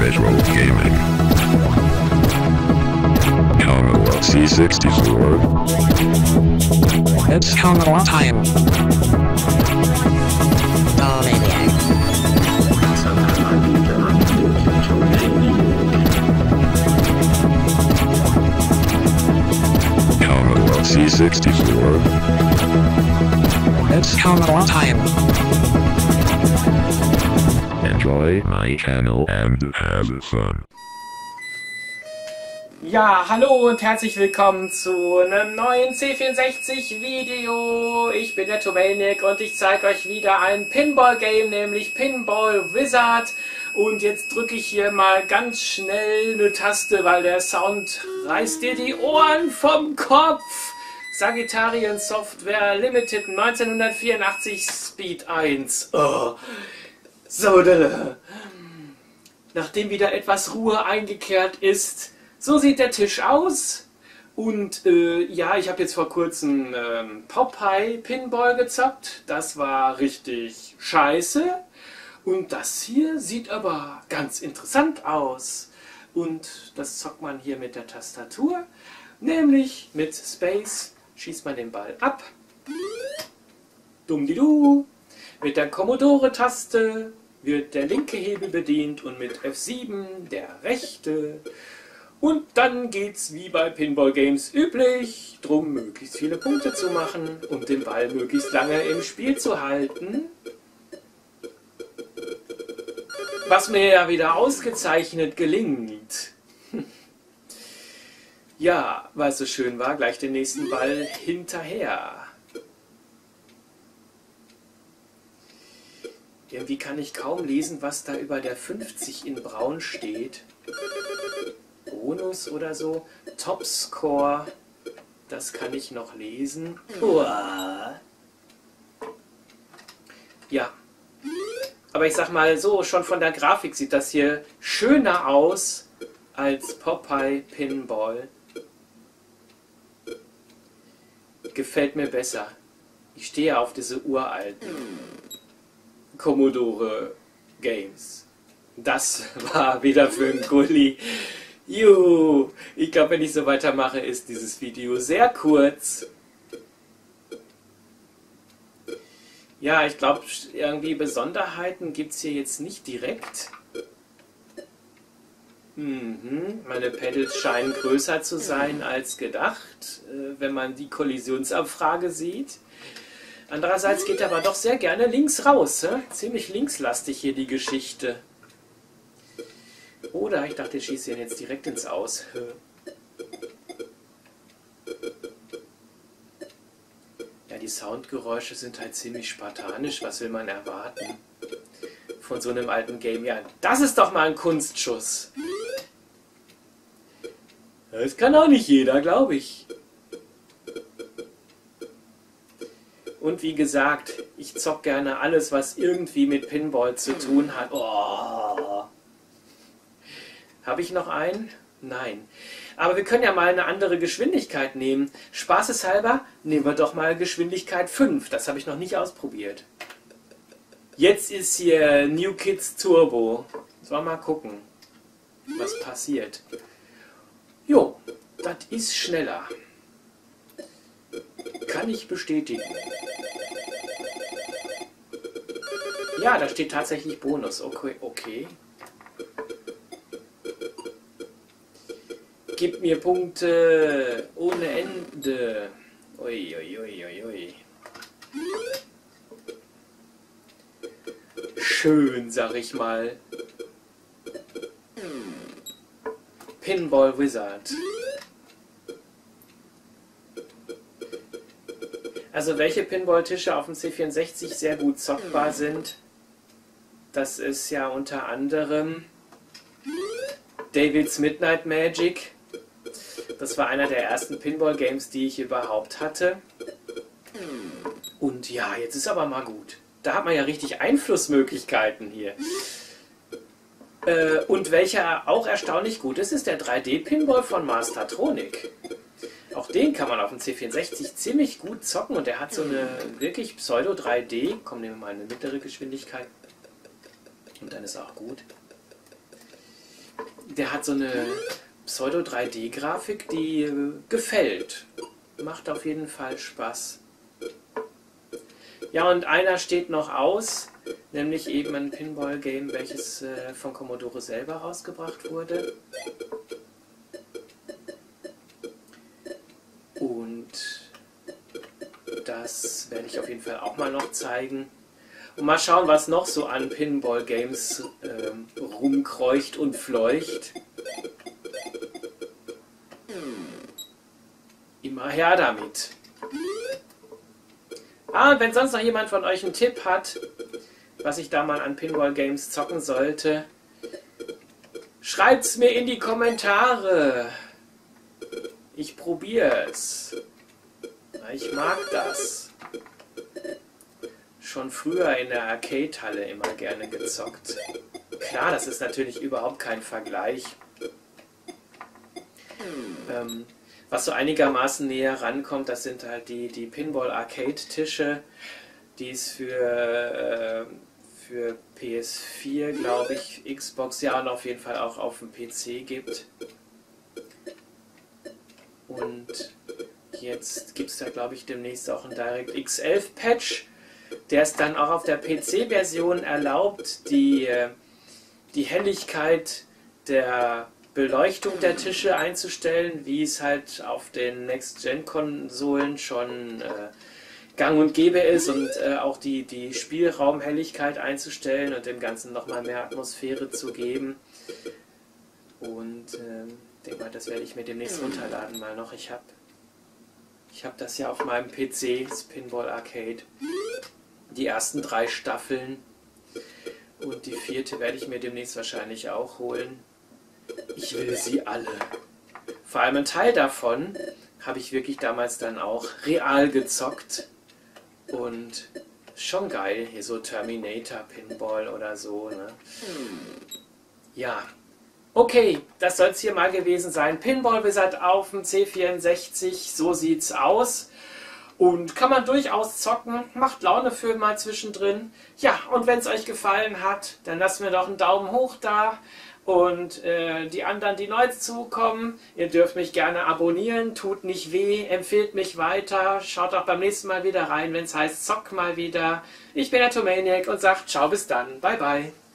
Retro Gaming. Commodore C64. It's Commodore time. Oh, maniac. Commodore C64. It's Commodore time. Enjoy my channel and have fun. Ja, hallo und herzlich willkommen zu einem neuen C64 Video. Ich bin der Tomaniac und ich zeige euch wieder ein Pinball-Game, nämlich Pinball Wizard. Und jetzt drücke ich hier mal ganz schnell eine Taste, weil der Sound reißt dir die Ohren vom Kopf. Sagittarian Software Limited 1984 Speed 1. Oh. So, nachdem wieder etwas Ruhe eingekehrt ist, so sieht der Tisch aus. Und ja, ich habe jetzt vor kurzem Popeye Pinball gezockt. Das war richtig scheiße. Und das hier sieht aber ganz interessant aus. Und das zockt man hier mit der Tastatur. Nämlich mit Space schießt man den Ball ab. Dummdidu. Mit der Commodore-Taste wird der linke Hebel bedient und mit F7 der rechte. Und dann geht's wie bei Pinball Games üblich, drum möglichst viele Punkte zu machen und den Ball möglichst lange im Spiel zu halten. Was mir ja wieder ausgezeichnet gelingt. Ja, weil es so schön war, gleich den nächsten Ball hinterher. Irgendwie kann ich kaum lesen, was da über der 50 in braun steht. Bonus oder so. Topscore. Das kann ich noch lesen. Uah. Ja. Aber ich sag mal so, schon von der Grafik sieht das hier schöner aus als Popeye Pinball. Gefällt mir besser. Ich stehe auf diese uralten Commodore Games. Das war wieder für ein Gulli. Juhu. Ich glaube, wenn ich so weitermache, ist dieses Video sehr kurz. Ja, ich glaube, irgendwie Besonderheiten gibt es hier jetzt nicht direkt. Meine Pedals scheinen größer zu sein als gedacht, wenn man die Kollisionsabfrage sieht. Andererseits geht er aber doch sehr gerne links raus. Ziemlich linkslastig hier die Geschichte. Oder, ich dachte, ich schieße ihn jetzt direkt ins Aus. Ja, die Soundgeräusche sind halt ziemlich spartanisch. Was will man erwarten von so einem alten Game? Ja, das ist doch mal ein Kunstschuss. Das kann auch nicht jeder, glaube ich. Und wie gesagt, ich zock gerne alles, was irgendwie mit Pinball zu tun hat. Oh. Habe ich noch einen? Nein. Aber wir können ja mal eine andere Geschwindigkeit nehmen. Spaßeshalber nehmen wir doch mal Geschwindigkeit 5. Das habe ich noch nicht ausprobiert. Jetzt ist hier New Kids Turbo. Sollen wir mal gucken, was passiert. Jo, das ist schneller. Kann ich bestätigen. Ja, da steht tatsächlich Bonus. Okay. Gib mir Punkte ohne Ende. Ui. Schön, sag ich mal. Pinball Wizard. Also welche Pinball-Tische auf dem C64 sehr gut zockbar sind, das ist ja unter anderem David's Midnight Magic. Das war einer der ersten Pinball-Games, die ich überhaupt hatte. Und ja, jetzt ist aber mal gut. Da hat man ja richtig Einflussmöglichkeiten hier. Und welcher auch erstaunlich gut ist, ist der 3D-Pinball von Mastertronic. Auch den kann man auf dem C64 ziemlich gut zocken und der hat so eine wirklich Pseudo-3D. Komm, nehmen wir mal eine mittlere Geschwindigkeit. Und dann ist er auch gut. Der hat so eine Pseudo-3D-Grafik, die gefällt. Macht auf jeden Fall Spaß. Ja, und einer steht noch aus, nämlich eben ein Pinball-Game, welches von Commodore selber rausgebracht wurde. Und das werde ich auf jeden Fall auch mal noch zeigen. Und mal schauen, was noch so an Pinball-Games rumkreucht und fleucht. Immer her damit. Ah, und wenn sonst noch jemand von euch einen Tipp hat, was ich da mal an Pinball-Games zocken sollte, schreibt's mir in die Kommentare. Ich probier's. Ich mag das. Schon früher in der Arcade-Halle immer gerne gezockt. Klar, das ist natürlich überhaupt kein Vergleich. Was so einigermaßen näher rankommt, das sind halt die Pinball-Arcade-Tische, die es für PS4, glaube ich, Xbox, ja, und auf jeden Fall auch auf dem PC gibt. Und jetzt gibt es da, glaube ich, demnächst auch einen DirectX 11 Patch, der es dann auch auf der PC-Version erlaubt, die Helligkeit der Beleuchtung der Tische einzustellen, wie es halt auf den Next-Gen-Konsolen schon gang und gäbe ist, und auch die Spielraumhelligkeit einzustellen und dem Ganzen nochmal mehr Atmosphäre zu geben. Und denke mal, das werde ich mir demnächst runterladen mal noch. Ich hab das ja auf meinem PC, das Pinball Arcade, die ersten 3 Staffeln, und die 4. werde ich mir demnächst wahrscheinlich auch holen. Ich will sie alle. Vor allem ein Teil davon habe ich wirklich damals dann auch real gezockt. Und schon geil, hier so Terminator Pinball oder so, ne? Ja. Okay, das soll es hier mal gewesen sein. Pinball Wizard auf dem C64, so sieht's aus. Und kann man durchaus zocken, macht Laune für mal zwischendrin. Ja, und wenn es euch gefallen hat, dann lasst mir doch einen Daumen hoch da. Und die anderen, die neu zukommen, ihr dürft mich gerne abonnieren, tut nicht weh, empfehlt mich weiter, schaut auch beim nächsten Mal wieder rein, wenn es heißt, zock mal wieder. Ich bin der Tomaniac und sagt ciao, bis dann, bye bye.